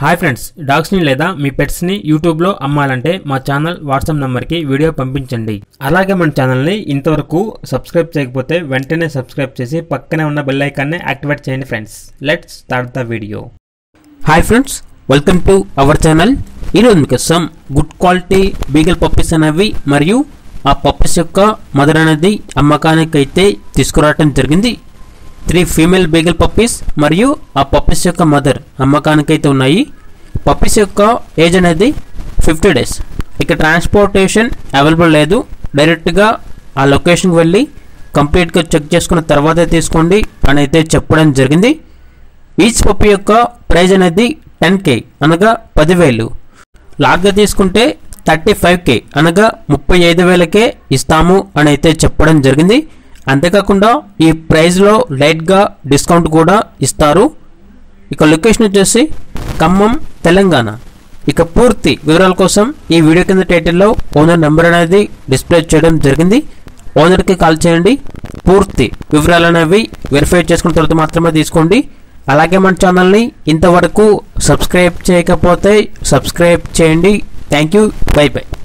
Hi friends, డాగ్స్ని లేదా మీ పెట్స్ని యూట్యూబ్లో అమ్మాలంటే మా ఛానల్ వాట్సాప్ నెంబర్కి వీడియో పంపించండి. అలాగే మన ఛానల్ని ఇంతవరకు సబ్స్క్రైబ్ చేయకపోతే వెంటనే సబ్స్క్రైబ్ చేసి పక్కనే ఉన్న బెల్ ఐకాన్ని యాక్టివేట్ చేయండి friends. Let's start the video. Hi friends, welcome to our channel. ఈరోజు మీకోసం గుడ్ క్వాలిటీ బీగల్ పప్పీస్ అనేవి మరియు ఆ పప్పీస్ యొక్క మదర్ అనేది అమ్మకానికి అయితే తీసుకురావడం జరిగింది. 3 ఫీమేల్ బీగల్ పప్పీస్ మరియు ఆ పప్పీస్ యొక్క మదర్ అమ్మకానికైతే ఉన్నాయి. పప్పీస్ యొక్క ఏజ్ అనేది 50 days. ఇక ట్రాన్స్పోర్టేషన్ అవైలబుల్ లేదు. డైరెక్ట్గా ఆ లొకేషన్కి వెళ్ళి కంప్లీట్గా చెక్ చేసుకున్న తర్వాతే తీసుకోండి అని అయితే చెప్పడం జరిగింది. ఈచ్ పప్పీ యొక్క ప్రైజ్ అనేది 10K అనగా 10,000. లాట్గా తీసుకుంటే 35K అనగా 35,000కే ఇస్తాము అని అయితే చెప్పడం జరిగింది. అంతేకాకుండా ఈ ప్రైజ్లో లైట్గా డిస్కౌంట్ కూడా ఇస్తారు. ఇక లొకేషన్ వచ్చేసి ఖమ్మం, తెలంగాణ. ఇక పూర్తి వివరాల కోసం ఈ వీడియో కింద టైటిల్లో ఓనర్ నెంబర్ అనేది డిస్ప్లే చేయడం జరిగింది. ఓనర్కి కాల్ చేయండి. పూర్తి వివరాలు అనేవి వెరిఫై చేసుకున్న తర్వాత మాత్రమే తీసుకోండి. అలాగే మన ఛానల్ని ఇంతవరకు సబ్స్క్రైబ్ చేయకపోతే సబ్స్క్రైబ్ చేయండి. Thank you. Bye by.